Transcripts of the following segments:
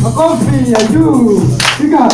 Makofi ya juu. Piga.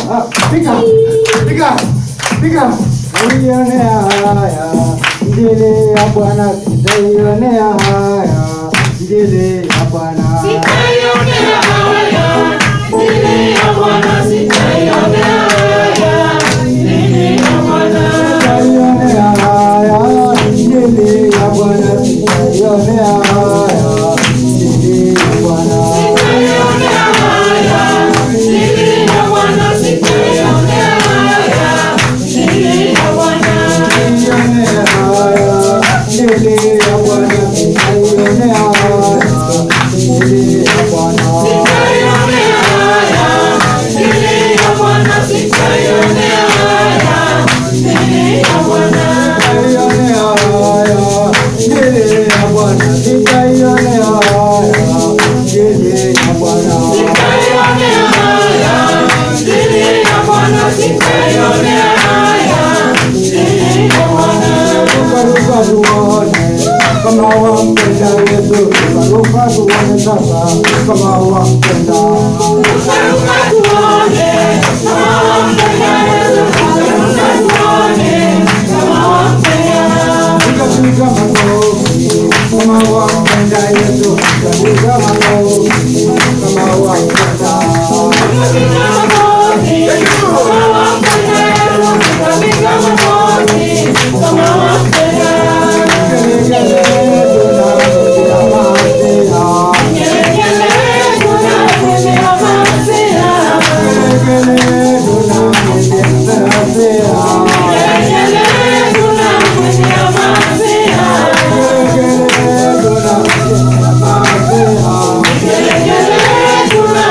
Uionea haya. Injili ya Bwana sitaionea haya. Injili ya Bwana. Sitaionea haya. Injili ya Bwana sitaionea haya. Injili ya Bwana. Sitaionea haya. Injili ya Bwana sitaionea haya. Injili ya Bwana. Sitaionea haya. Injili ya Bwana sitaionea haya. Injili ya Bwana. Sitaionea haya. Injili ya Bwana sitaionea haya. Injili ya Bwana. Sitaionea haya. Injili ya Bwana sitaionea haya. Injili ya Bwana. Sitaionea haya. Injili ya Bwana sitaionea haya. Injili ya Bwana. Sitaionea haya. Injili ya Bwana sitaionea haya. Injili ya Bwana. Ruka tuone kama wampenda Yesu. Ruka tuone sasa kama wampenda. Ruka tuone kama wampenda Yesu. Ruka tuone kama wampenda. Piga makofi kama wampenda Yesu. Piga makofi kama wampenda. Piga makofi kama wampenda Yesu. Piga makofi kama wampenda. Tuna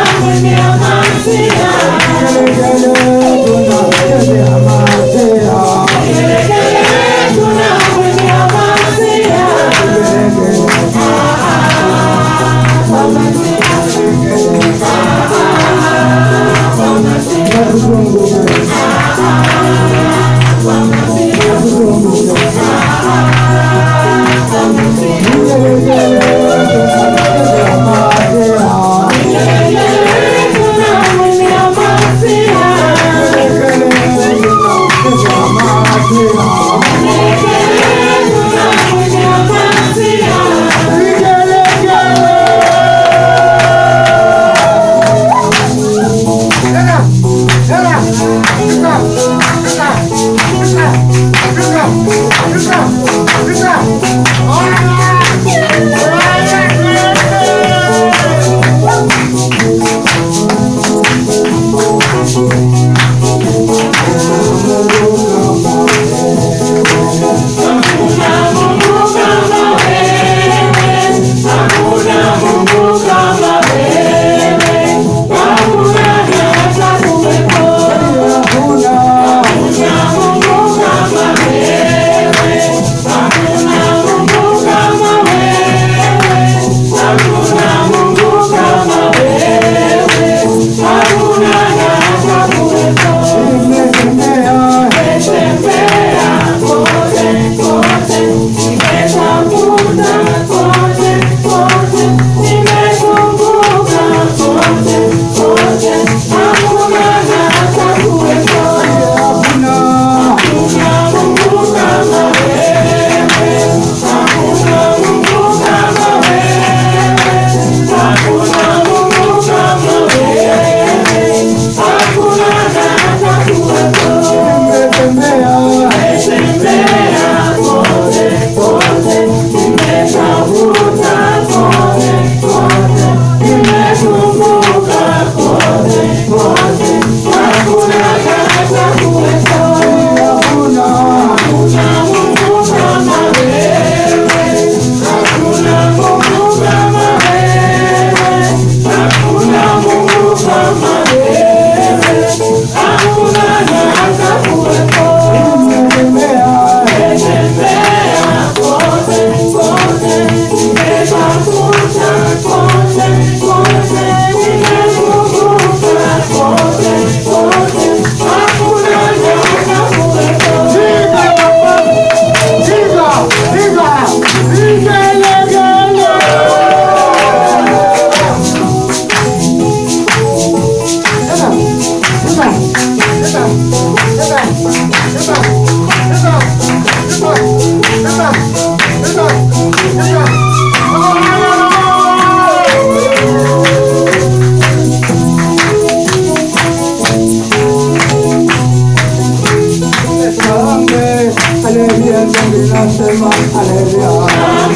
sema haleluya.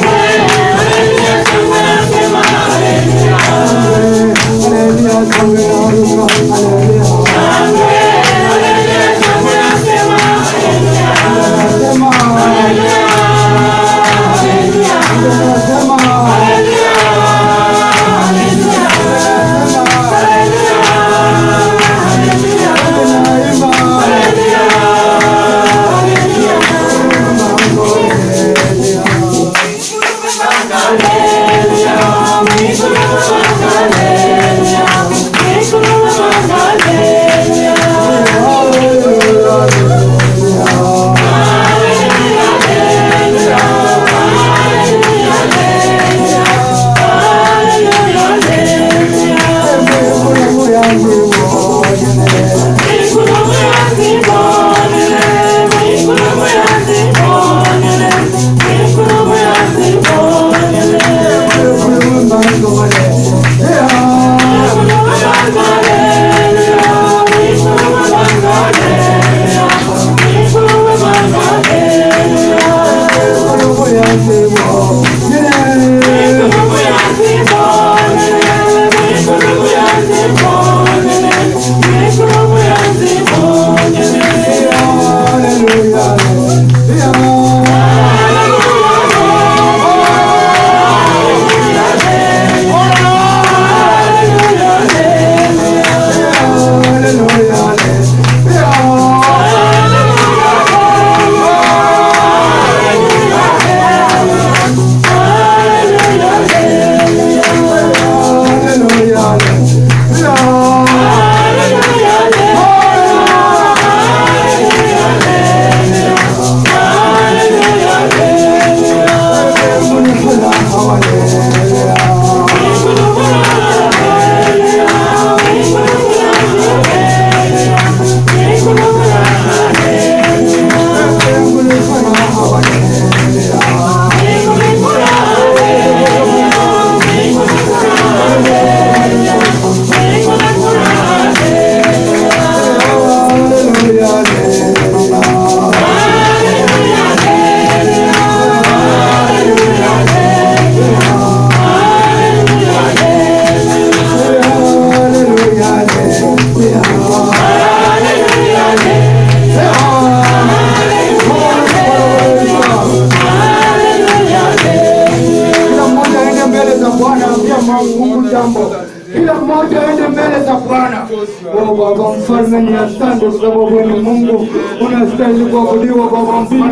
Kila mmoja aende mbele za Bwana. Baba mfalme, ni asante kwa sababu wewe ni Mungu, unastahili kuabudiwa Baba mfalme.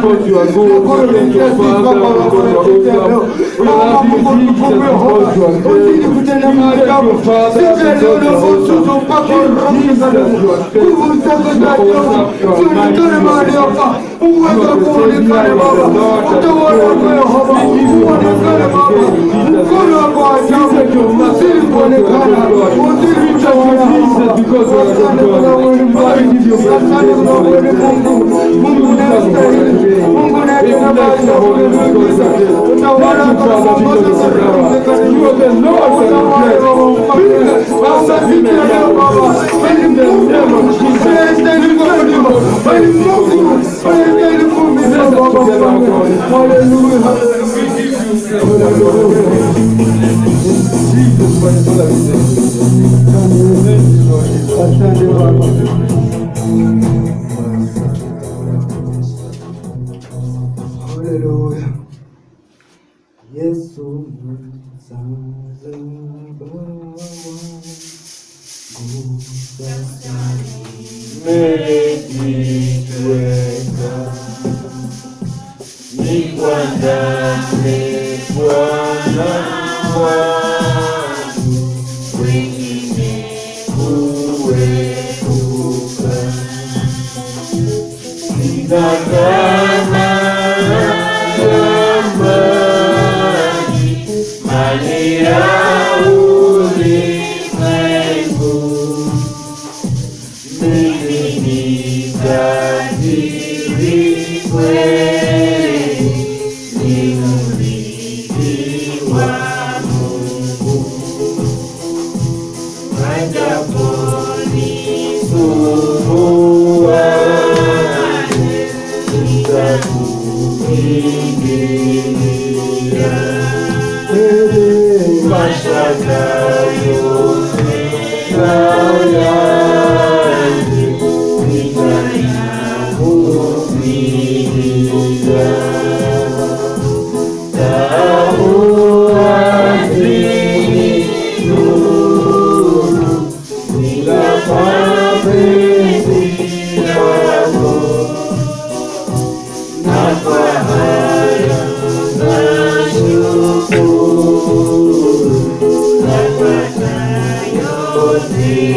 Uzidi kutenda maajabu. Sisi leo tunafuzu mpaka nguvu zako za Jehova zionekane mahali hapa. Uweza kuonekane Baba, utawala wako Yehova uonekane Baba, mkono wako wa ajabu uzidi kuonekana, uzidi kutawala. Asante kwa sababu ni mbali, asante kwa sababu ni Mungu. Mungu unastahili, Mungu unayetenda maajabu. Utawala kwa sababu Hallelujah. Yesu Amen.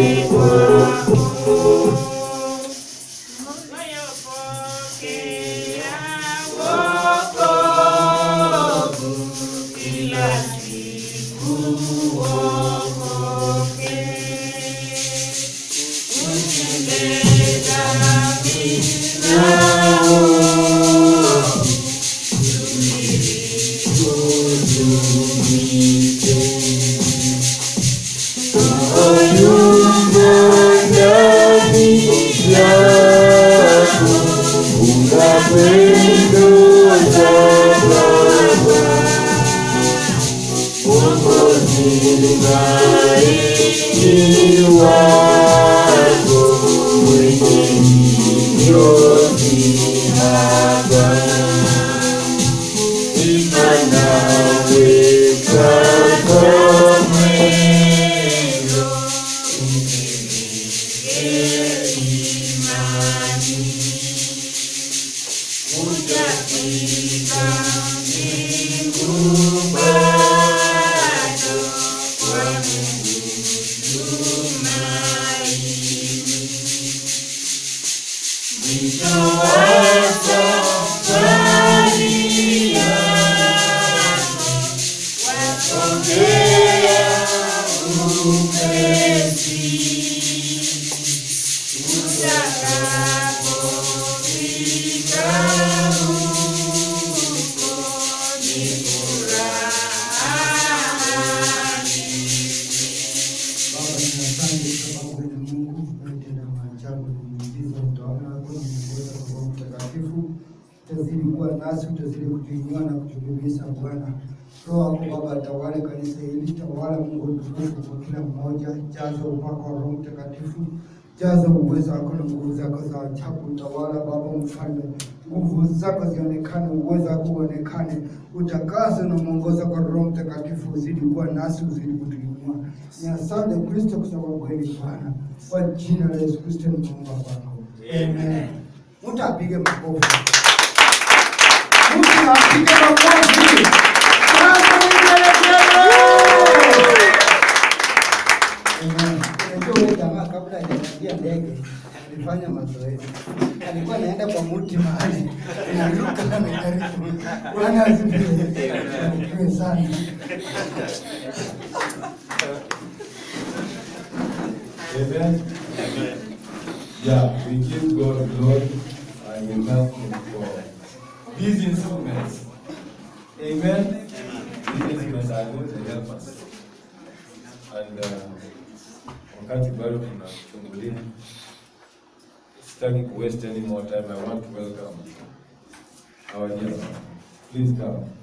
Utazidi kuwa nasi, utazidi kutuinua na kutudumisha Bwana. Roho wako Baba atawale kanisa hili, tawala Mungu mtukufu kwa kila mmoja, jaza upako wa Roho Mtakatifu, jaza uwezo wako na nguvu zako za ajabu, tawala Baba Mfalme, nguvu zako zionekane, uwezo wako uonekane, utakaze na mwongozo kwa Roho Mtakatifu, uzidi kuwa nasi, uzidi kutuinua. Ni asante Kristo kwa sababu kweli Bwana, kwa jina la Yesu Kristo nimeomba Bwana. Amen. Mtu apige makofi. Mtu apige makofi. Ndio jamaa kabla hajaingia ndege alifanya mazoezi. Alikuwa anaenda kwa mti mahali. Anaruka na karibu. Bwana asifiwe sana. Amen. Yeah, we give God glory and we thank Him for these instruments. Amen. These instruments are going to help us. And wakati bado tunachungulia, sitaki to waste any more time. I want to welcome our dear. Please come.